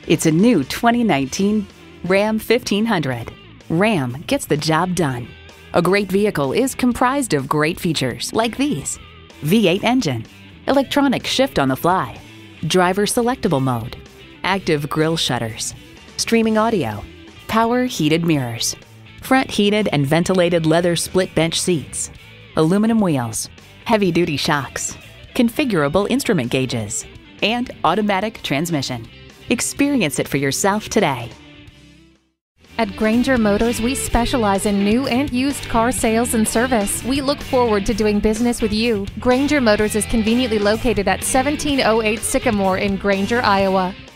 It's a new 2019 Ram 1500. Ram gets the job done. A great vehicle is comprised of great features like these: V8 engine, electronic shift on the fly, driver selectable mode, active grille shutters, streaming audio, power heated mirrors, front heated and ventilated leather split bench seats, aluminum wheels, heavy-duty shocks, configurable instrument gauges, and automatic transmission. Experience it for yourself today. At Granger Motors, we specialize in new and used car sales and service. We look forward to doing business with you. Granger Motors is conveniently located at 1708 Sycamore in Granger, Iowa.